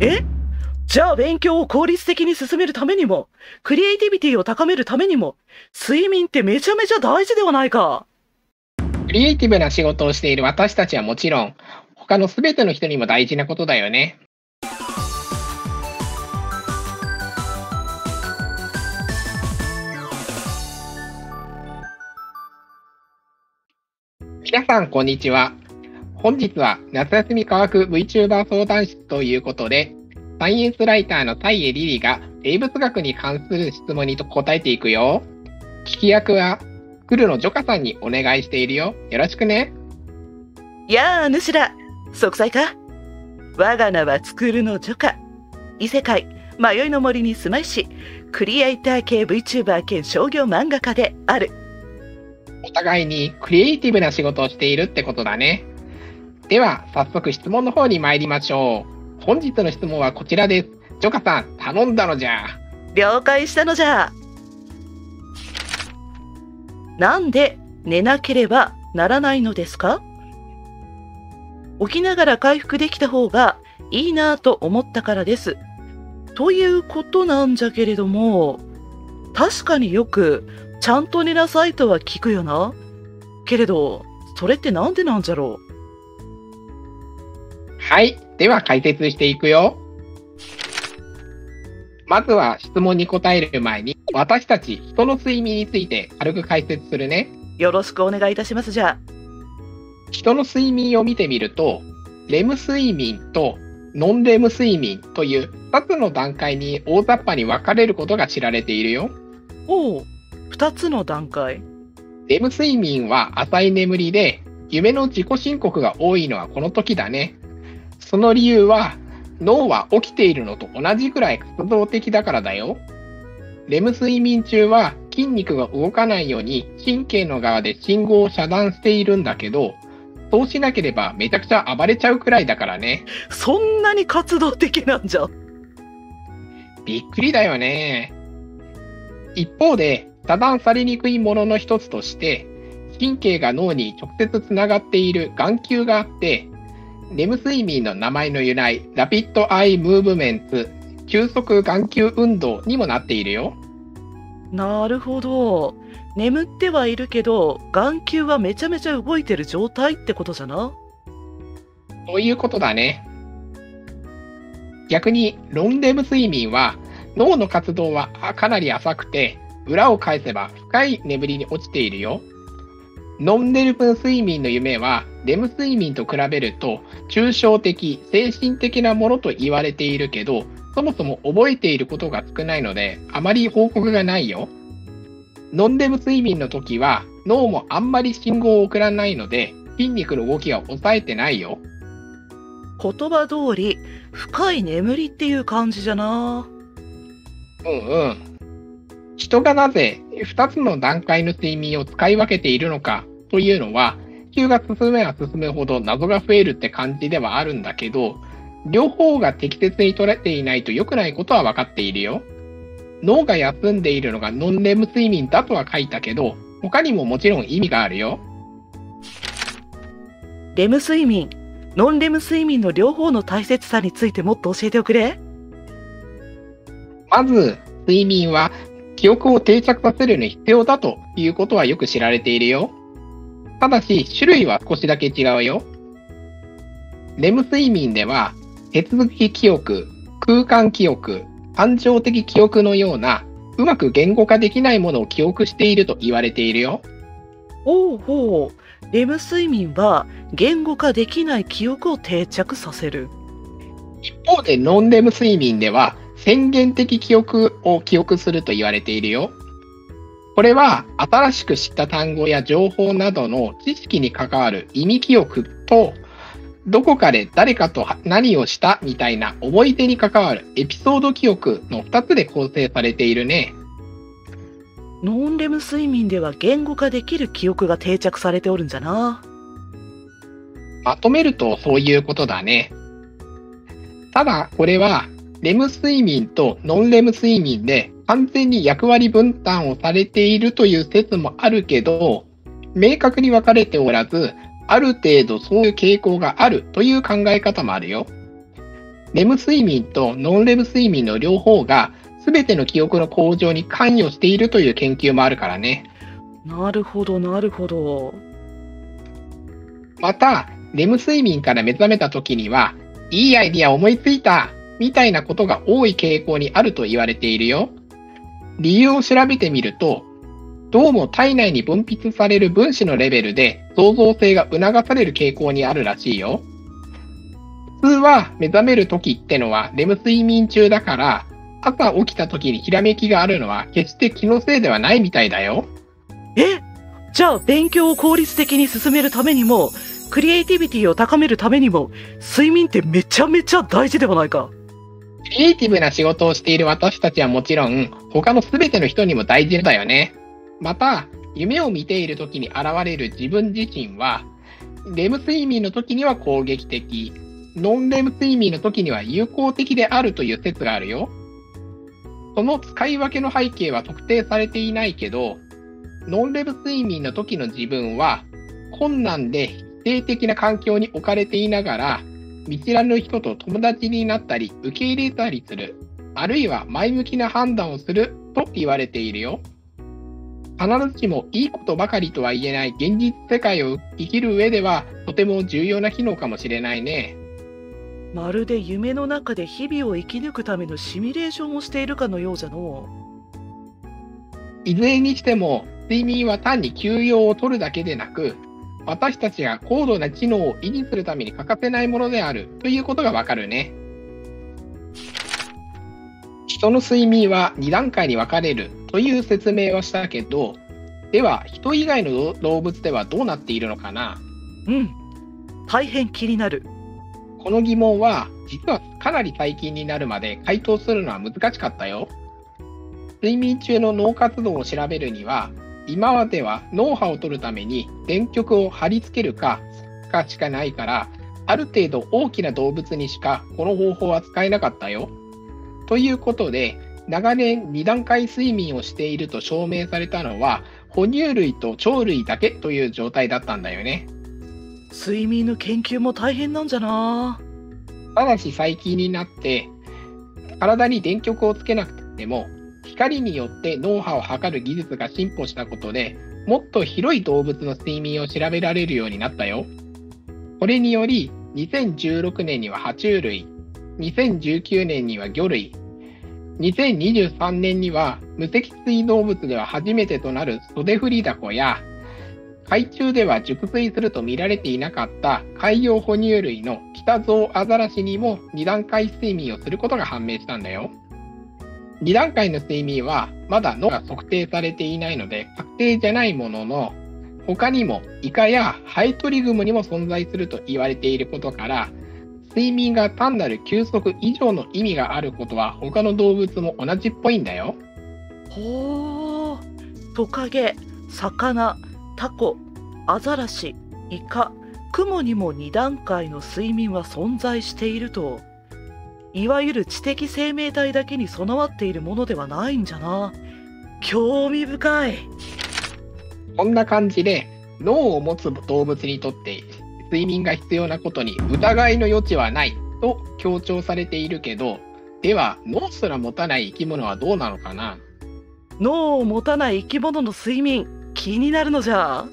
え？じゃあ勉強を効率的に進めるためにも、クリエイティビティを高めるためにも、睡眠ってめちゃめちゃ大事ではないか。 クリエイティブな仕事をしている私たちはもちろん、他のすべての人にも大事なことだよね。皆さん、こんにちは。本日は夏休み科学 VTuber 相談室ということで、サイエンスライターの蔡江リリが生物学に関する質問に答えていくよ。聞き役は黒野ジョカさんにお願いしているよ。よろしくね。 やあ、主だ。息災か？我が名は作るのジョカ。異世界、迷いの森に住まいし、クリエイター系 VTuber 兼商業漫画家である。 お互いにクリエイティブな仕事をしているってことだね。では、早速質問の方に参りましょう。本日の質問はこちらです。ジョカさん、頼んだのじゃ。 了解したのじゃ。なんで寝なければならないのですか？起きながら回復できた方がいいなと思ったからです。ということなんじゃけれども、確かによくちゃんと寝なさいとは聞くよな。けれど、それってなんでなんじゃろう。 はい、では解説していくよ。まずは質問に答える前に、私たち人の睡眠について軽く解説するね。 よろしくお願いいたします。じゃあ、 人の睡眠を見てみると、レム睡眠とノンレム睡眠という2つの段階に大雑把に分かれることが知られているよ。 おう、2つの段階。 レム睡眠は浅い眠りで、夢の自己申告が多いのはこの時だね。その理由は、脳は起きているのと同じくらい活動的だからだよ。レム睡眠中は筋肉が動かないように神経の側で信号を遮断しているんだけど、そうしなければめちゃくちゃ暴れちゃうくらいだからね。 そんなに活動的なんじゃ。 びっくりだよね。一方で、遮断されにくいものの一つとして、神経が脳に直接つながっている眼球があって、レム睡眠の名前の由来、ラピッドアイムーブメンツ、急速眼球運動にもなっているよ。 なるほど。眠ってはいるけど、眼球はめちゃめちゃ動いてる状態ってことじゃな。 そういうことだね。逆に、ノンレム睡眠は、脳の活動はかなり浅くて、裏を返せば深い眠りに落ちているよ。ノンレム睡眠の夢は、レム睡眠と比べると、抽象的、精神的なものと言われているけど、そもそも覚えていることが少ないので、あまり報告がないよ。ノンレム睡眠の時は、脳もあんまり信号を送らないので、筋肉の動きが抑えてないよ。 言葉通り、深い眠りっていう感じじゃな。 人がなぜ2つの段階の睡眠を使い分けているのかというのは、研究が進めば進むほど謎が増えるって感じではあるんだけど、両方が適切に取れていないと良くないことは分かっているよ。脳が休んでいるのがノンレム睡眠だとは書いたけど、他にももちろん意味があるよ。 レム睡眠、ノンレム睡眠の両方の大切さについてもっと教えておくれ。 まず、睡眠は記憶を定着させるのに必要だということはよく知られているよ。ただし、種類は少しだけ違うよ。レム睡眠では、手続き記憶、空間記憶、感情的記憶のような、うまく言語化できないものを記憶していると言われているよ。 おうほう、レム睡眠は言語化できない記憶を定着させる。 一方で、ノンレム睡眠では、宣言的記憶を記憶すると言われているよ。これは、新しく知った単語や情報などの知識に関わる意味記憶と、どこかで誰かと何をしたみたいな思い出に関わるエピソード記憶の2つで構成されているね。 ノンレム睡眠では言語化できる記憶が定着されておるんじゃな。 まとめるとそういうことだね。ただ、これは、レム睡眠とノンレム睡眠で完全に役割分担をされているという説もあるけど、明確に分かれておらず、ある程度そういう傾向があるという考え方もあるよ。 レム睡眠とノンレム睡眠の両方が全ての記憶の向上に関与しているという研究もあるからね。 なるほど、なるほど。 また、レム睡眠から目覚めた時には、いいアイディア思いついたみたいなことが多い傾向にあると言われているよ。理由を調べてみると、どうも体内に分泌される分子のレベルで創造性が促される傾向にあるらしいよ。普通は目覚める時ってのはレム睡眠中だから、朝起きた時にひらめきがあるのは決して気のせいではないみたいだよ。 じゃあ勉強を効率的に進めるためにも、クリエイティビティを高めるためにも、睡眠ってめちゃめちゃ大事ではないか。 クリエイティブな仕事をしている私たちはもちろん、他の全ての人にも大事だよね。また、夢を見ている時に現れる自分自身は、レム睡眠の時には攻撃的、ノンレム睡眠の時には友好的であるという説があるよ。その使い分けの背景は特定されていないけど、ノンレム睡眠の時の自分は、困難で否定的な環境に置かれていながら、見知らぬ人と友達になったり、受け入れたりする、あるいは前向きな判断をすると言われているよ。必ずしもいいことばかりとは言えない現実世界を生きる上では、とても重要な機能かもしれないね。 まるで夢の中で日々を生き抜くためのシミュレーションをしているかのようじゃのう。 いずれにしても、睡眠は単に休養を取るだけでなく、私たちが高度な知能を維持するために欠かせないものであるということがわかるね。人の睡眠は2段階に分かれるという説明をしたけど、では人以外の動物ではどうなっているのかな？ 大変気になる。 この疑問は実はかなり最近になるまで回答するのは難しかったよ。睡眠中の脳活動を調べるには、今までは脳波を取るために電極を貼り付けるかしかないから、ある程度大きな動物にしかこの方法は使えなかったよ。ということで、長年2段階睡眠をしていると証明されたのは、哺乳類と鳥類だけという状態だったんだよね。 睡眠の研究も大変なんじゃな。 ただし最近になって、体に電極をつけなくても、光によって脳波を測る技術が進歩したことで、もっと広い動物の睡眠を調べられるようになったよ。これにより、2016年には爬虫類、2019年には魚類、2023年には無脊椎動物では初めてとなるソデフリダコや、海中では熟睡すると見られていなかった海洋哺乳類のキタゾウアザラシにも2段階睡眠をすることが判明したんだよ。2段階の睡眠はまだ脳が測定されていないので確定じゃないものの、他にもイカやハエトリグモにも存在すると言われていることから、睡眠が単なる休息以上の意味があることは他の動物も同じっぽいんだよ。 ほー、トカゲ、魚、タコ、アザラシ、イカ、クモにも2段階の睡眠は存在していると。いわゆる知的生命体だけに備わっているものではないんじゃな。興味深い。 こんな感じで、脳を持つ動物にとって睡眠が必要なことに疑いの余地はないと強調されているけど、では脳すら持たない生き物はどうなのかな？ 脳を持たない生き物の睡眠、気になるのじゃ。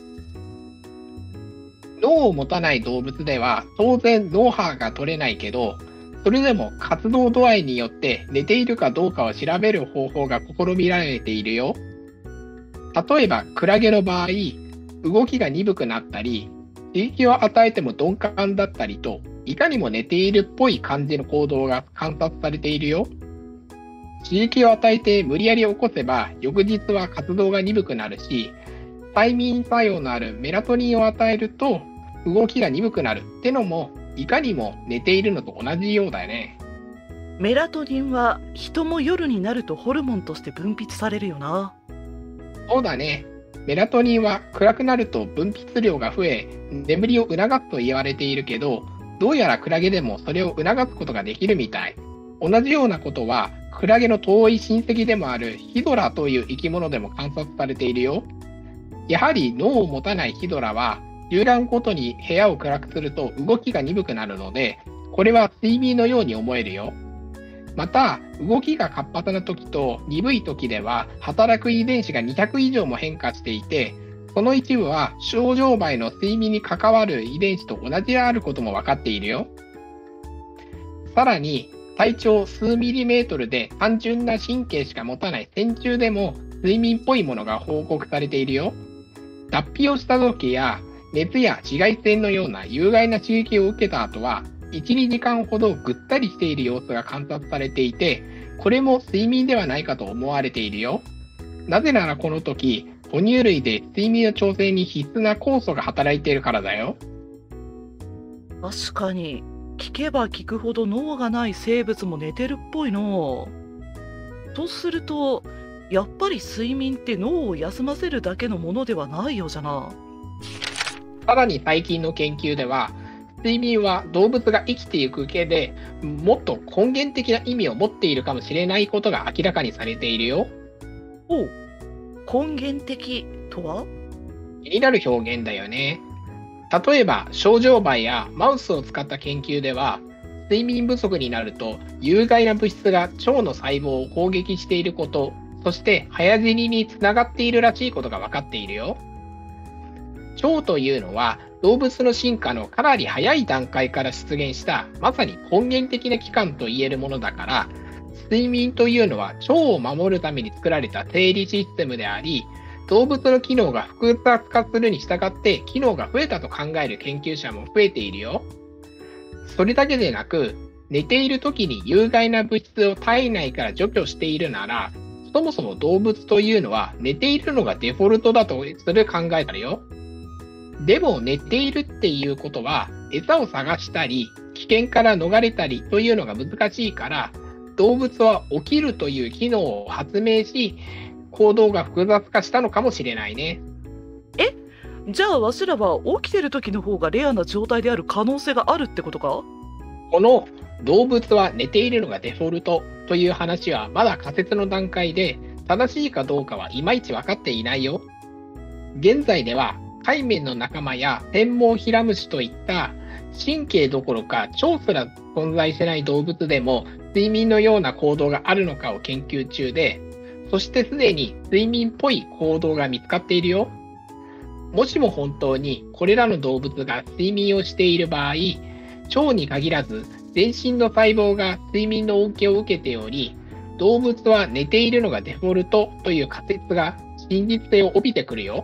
脳を持たない動物では当然脳波が取れないけど、それでも活動度合いによって寝ているかどうかを調べる方法が試みられているよ。例えばクラゲの場合、動きが鈍くなったり、刺激を与えても鈍感だったりと、いかにも寝ているっぽい感じの行動が観察されているよ。刺激を与えて無理やり起こせば、翌日は活動が鈍くなるし、催眠作用のあるメラトニンを与えると動きが鈍くなるってのも、いかにも寝ているのと同じようだよね。 メラトニンは人も夜になるとホルモンとして分泌されるよな。 そうだね。メラトニンは暗くなると分泌量が増え、眠りを促すと言われているけど、どうやらクラゲでもそれを促すことができるみたい。同じようなことは、クラゲの遠い親戚でもあるヒドラという生き物でも観察されているよ。やはり脳を持たないヒドラは、遊覧ごとに部屋を暗くすると動きが鈍くなるので、 これは睡眠のように思えるよ。また、動きが活発な時と鈍い時では、働く遺伝子が200以上も変化していて、その一部はショウジョウバエの睡眠に関わる遺伝子と同じであることも分かっているよ。さらに、体長数ミリメートルで単純な神経しか持たない線虫でも睡眠っぽいものが報告されているよ。脱皮をした時や熱や紫外線のような有害な刺激を受けた後は、1、2時間ほどぐったりしている様子が観察されていて、これも睡眠ではないかと思われているよ。なぜならこの時、哺乳類で睡眠の調整に必須な酵素が働いているからだよ。 確かに、聞けば聞くほど脳がない生物も寝てるっぽいの。とすると、やっぱり睡眠って脳を休ませるだけのものではないようじゃな。 さらに最近の研究では、睡眠は動物が生きていく上でもっと根源的な意味を持っているかもしれないことが明らかにされているよ。 おう、根源的とは？ 気になる表現だよね。例えば、ショウジョウバエやマウスを使った研究では、睡眠不足になると有害な物質が腸の細胞を攻撃していること、そして早死ににつながっているらしいことが分かっているよ。腸というのは動物の進化のかなり早い段階から出現したまさに根源的な器官といえるものだから、睡眠というのは腸を守るために作られた生理システムであり、動物の機能が複雑化するに従って機能が増えたと考える研究者も増えているよ。それだけでなく、寝ている時に有害な物質を体内から除去しているなら、そもそも動物というのは寝ているのがデフォルトだとする考えだよ。でも寝ているっていうことは餌を探したり危険から逃れたりというのが難しいから、動物は起きるという機能を発明し行動が複雑化したのかもしれないね。 じゃあわしらは起きてる時の方がレアな状態である可能性があるってことか？ この動物は寝ているのがデフォルトという話はまだ仮説の段階で、正しいかどうかはいまいち分かっていないよ。現在では海綿の仲間やテンモウヒラムシといった神経どころか腸すら存在しない動物でも睡眠のような行動があるのかを研究中で、そしてすでに睡眠っぽい行動が見つかっているよ。もしも本当にこれらの動物が睡眠をしている場合、腸に限らず全身の細胞が睡眠の恩恵を受けており、動物は寝ているのがデフォルトという仮説が真実性を帯びてくるよ。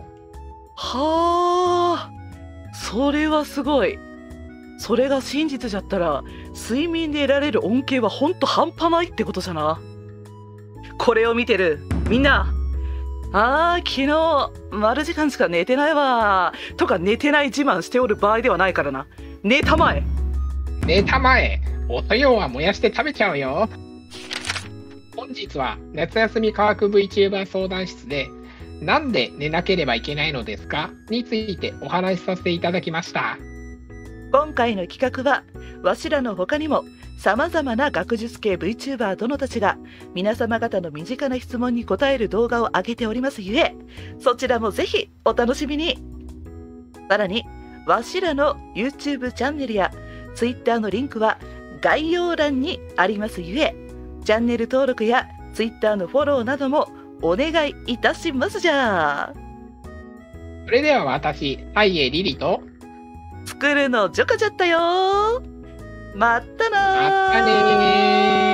はあ、それはすごい。それが真実じゃったら睡眠で得られる恩恵はほんと半端ないってことじゃな。これを見てるみんな、昨日丸時間しか寝てないわとか寝てない自慢しておる場合ではないからな。寝たまえ。 寝たまえ。おそよは燃やして食べちゃうよ。本日は夏休み科学 VTuber 相談室で、なんで寝なければいけないのですかについてお話しさせていただきました。 今回の企画はわしらの他にもさまざまな学術系 VTuber 殿たちが皆様方の身近な質問に答える動画を上げておりますゆえ、そちらもぜひお楽しみに。さらにわしらの YouTube チャンネルや Twitter のリンクは概要欄にありますゆえ、チャンネル登録や Twitter のフォローなどもお願いいたしますじゃ。 それでは私、サイエリリと作るのジョカじゃったよ。まったなー。 まったねー。